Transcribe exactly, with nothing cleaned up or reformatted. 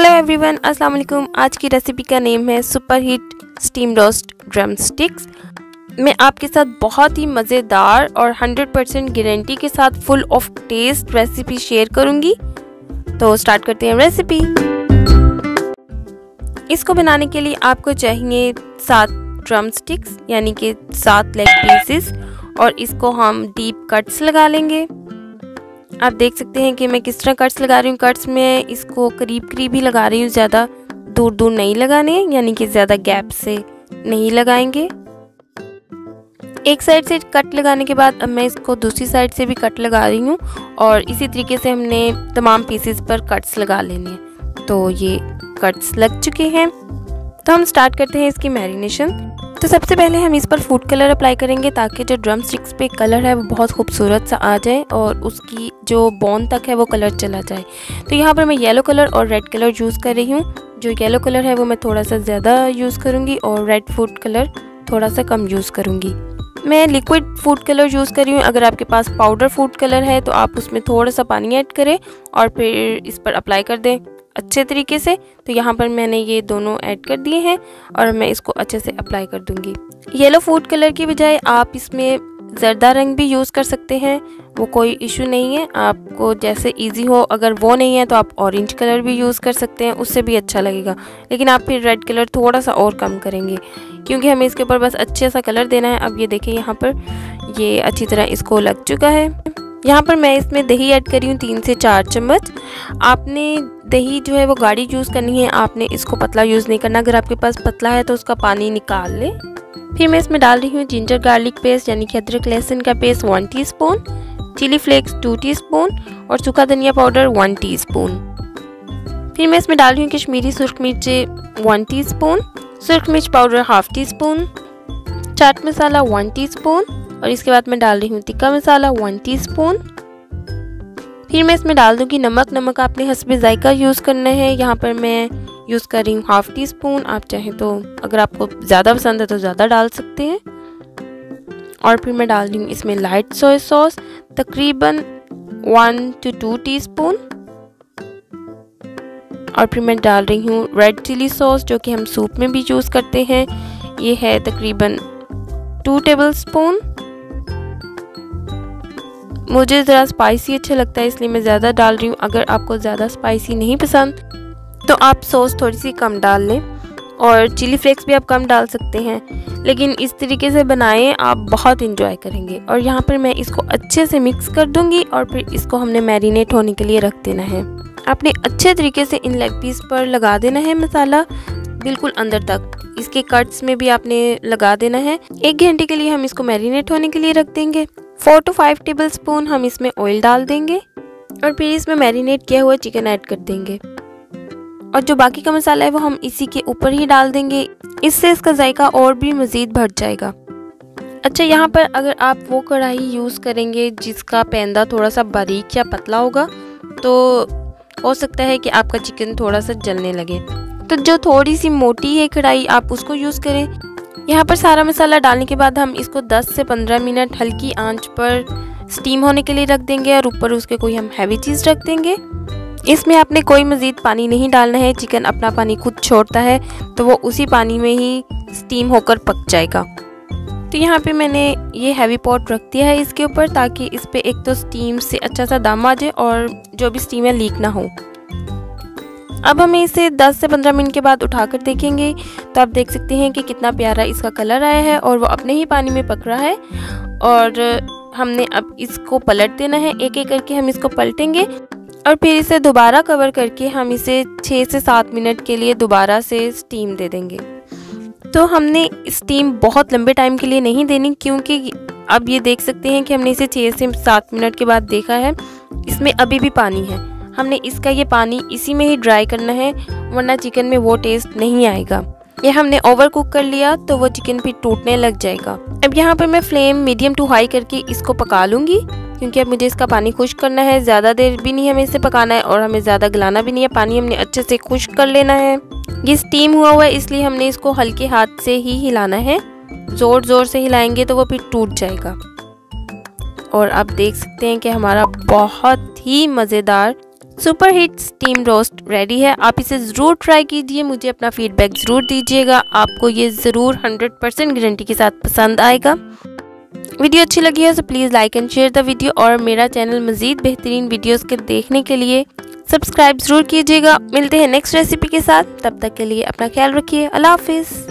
Hello everyone, अस्सलाम वालेकुम। आज की रेसिपी का नेम है super hit steam roast drumsticks. मैं आपके साथ बहुत ही मज़ेदार और हंड्रेड परसेंट गारंटी के साथ full of taste recipe share करूंगी। तो स्टार्ट करते हैं रेसिपी। इसको बनाने के लिए आपको चाहिए सात ड्रम स्टिक्स यानी कि सात लेग पीसेस, और इसको हम डीप कट्स लगा लेंगे। आप देख सकते हैं कि मैं किस तरह कट्स लगा रही हूँ। कट्स में इसको करीब करीब ही लगा रही हूँ, ज़्यादा दूर दूर नहीं लगाने, यानी कि ज़्यादा गैप से नहीं लगाएंगे। एक साइड से कट लगाने के बाद अब मैं इसको दूसरी साइड से भी कट लगा रही हूँ, और इसी तरीके से हमने तमाम पीसेस पर कट्स लगा लेने हैं। तो ये कट्स लग चुके हैं, तो हम स्टार्ट करते हैं इसकी मैरिनेशन। तो सबसे पहले हम इस पर फूड कलर अप्लाई करेंगे ताकि जो ड्रम स्टिक्स पे कलर है वो बहुत खूबसूरत सा आ जाए और उसकी जो बोन तक है वो कलर चला जाए। तो यहाँ पर मैं येलो कलर और रेड कलर यूज़ कर रही हूँ। जो येलो कलर है वो मैं थोड़ा सा ज़्यादा यूज़ करूँगी और रेड फूड कलर थोड़ा सा कम यूज़ करूँगी। मैं लिक्विड फूड कलर यूज़ कर रही हूँ। अगर आपके पास पाउडर फूड कलर है तो आप उसमें थोड़ा सा पानी ऐड करें और फिर इस पर अप्लाई कर दें अच्छे तरीके से। तो यहाँ पर मैंने ये दोनों ऐड कर दिए हैं और मैं इसको अच्छे से अप्लाई कर दूँगी। येलो फूड कलर की बजाय आप इसमें ज़र्दा रंग भी यूज़ कर सकते हैं, वो कोई इशू नहीं है, आपको जैसे इजी हो। अगर वो नहीं है तो आप ऑरेंज कलर भी यूज़ कर सकते हैं, उससे भी अच्छा लगेगा। लेकिन आप फिर रेड कलर थोड़ा सा और कम करेंगे क्योंकि हमें इसके ऊपर बस अच्छे सा कलर देना है। अब ये देखिए यहाँ पर ये अच्छी तरह इसको लग चुका है। यहाँ पर मैं इसमें दही ऐड करी हूँ तीन से चार चम्मच। आपने दही जो है वो गाढ़ी यूज़ करनी है, आपने इसको पतला यूज़ नहीं करना। अगर आपके पास पतला है तो उसका पानी निकाल ले। फिर मैं इसमें डाल रही हूँ जिंजर गार्लिक पेस्ट यानी कि अदरक लहसुन का paste one teaspoon, chilli flakes two teaspoon और सूखा धनिया पाउडर वन टीस्पून। फिर मैं इसमें डाल रही हूँ कश्मीरी सुर्ख मिर्च वन टीस्पून, सुर्ख मिर्च powder half teaspoon, chaat masala one teaspoon, और इसके बाद मैं डाल रही हूँ तिक्का मसाला वन टीस्पून। फिर मैं इसमें डाल दूँगी नमक। नमक आपने हस्बे जायका यूज़ करना है। यहाँ पर मैं यूज़ कर रही हूँ हाफ टी स्पून। आप चाहें तो अगर आपको ज़्यादा पसंद है तो ज़्यादा डाल सकते हैं। और फिर मैं डाल रही हूँ इसमें लाइट सोया सॉस तकरीबन वन टू टू टीस्पून, और फिर मैं डाल रही हूँ रेड चिली सॉस जो कि हम सूप में भी यूज़ करते हैं। ये है तकरीबन टू टेबल स्पून। मुझे ज़रा स्पाइसी अच्छा लगता है इसलिए मैं ज़्यादा डाल रही हूँ। अगर आपको ज़्यादा स्पाइसी नहीं पसंद तो आप सॉस थोड़ी सी कम डाल लें, और चिली फ्लेक्स भी आप कम डाल सकते हैं। लेकिन इस तरीके से बनाएं, आप बहुत इंजॉय करेंगे। और यहाँ पर मैं इसको अच्छे से मिक्स कर दूँगी और फिर इसको हमने मैरिनेट होने के लिए रख देना है। आपने अच्छे तरीके से इन लेग पीस पर लगा देना है मसाला बिल्कुल अंदर तक। इसके कट्स में भी आपने लगा देना है। एक घंटे के लिए हम इसको मैरिनेट होने के लिए रख देंगे। Four to five tablespoon हम इसमें ऑयल डाल देंगे और फिर इसमें मैरिनेट किया हुआ चिकन ऐड कर देंगे, और जो बाकी का मसाला है वो हम इसी के ऊपर ही डाल देंगे। इससे इसका जायका और भी मज़ीद बढ़ जाएगा। अच्छा, यहाँ पर अगर आप वो कढ़ाई यूज़ करेंगे जिसका पैंदा थोड़ा सा बारीक या पतला होगा तो हो सकता है कि आपका चिकन थोड़ा सा जलने लगे। तो जो थोड़ी सी मोटी है कढ़ाई आप उसको यूज़ करें। यहाँ पर सारा मसाला डालने के बाद हम इसको दस से पंद्रह मिनट हल्की आंच पर स्टीम होने के लिए रख देंगे, और ऊपर उसके कोई हम हैवी चीज़ रख देंगे। इसमें आपने कोई मज़ीद पानी नहीं डालना है। चिकन अपना पानी खुद छोड़ता है, तो वो उसी पानी में ही स्टीम होकर पक जाएगा। तो यहाँ पे मैंने ये हैवी पॉट रख दिया है इसके ऊपर, ताकि इस पर एक तो स्टीम से अच्छा सा दम आ जाए और जो भी स्टीम है लीक ना हो। अब हमें इसे दस से पंद्रह मिनट के बाद उठाकर देखेंगे तो आप देख सकते हैं कि कितना प्यारा इसका कलर आया है और वो अपने ही पानी में पक रहा है। और हमने अब इसको पलट देना है, एक एक करके हम इसको पलटेंगे और फिर इसे दोबारा कवर करके हम इसे छः से सात मिनट के लिए दोबारा से स्टीम दे देंगे। तो हमने स्टीम बहुत लंबे टाइम के लिए नहीं देनी, क्योंकि अब ये देख सकते हैं कि हमने इसे छः से सात मिनट के बाद देखा है, इसमें अभी भी पानी है। हमने इसका ये पानी इसी में ही ड्राई करना है, वरना चिकन में वो टेस्ट नहीं आएगा। ये हमने ओवर कुक कर लिया तो वो चिकन फिर टूटने लग जाएगा। अब यहाँ पर मैं फ्लेम मीडियम टू हाई करके इसको पका लूँगी, क्योंकि अब मुझे इसका पानी खुश्क करना है। ज़्यादा देर भी नहीं हमें इसे पकाना है और हमें ज़्यादा गलाना भी नहीं है। पानी हमने अच्छे से खुश्क कर लेना है। ये स्टीम हुआ हुआ है इसलिए हमने इसको हल्के हाथ से ही हिलाना है। ज़ोर ज़ोर से हिलाएंगे तो वो फिर टूट जाएगा। और आप देख सकते हैं कि हमारा बहुत ही मज़ेदार super hit steam roast ready है। आप इसे ज़रूर ट्राई कीजिए, मुझे अपना फीडबैक ज़रूर दीजिएगा। आपको ये ज़रूर हंड्रेड परसेंट गारंटी के साथ पसंद आएगा। वीडियो अच्छी लगी है तो please like and share the video, और मेरा चैनल मज़ीद बेहतरीन वीडियोस के देखने के लिए सब्सक्राइब ज़रूर कीजिएगा। मिलते हैं नेक्स्ट रेसिपी के साथ, तब तक के लिए अपना ख्याल रखिए। अल्लाह हाफिज़।